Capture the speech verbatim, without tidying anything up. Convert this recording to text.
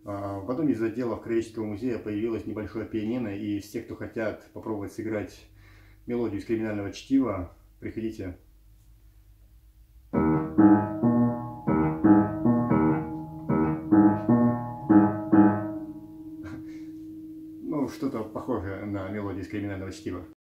А, В одном из отделов Краеведческого музея появилось небольшое пианино, и все, кто хотят попробовать сыграть мелодию из криминального чтива, приходите. Ну, что-то похожее на мелодию из криминального чтива.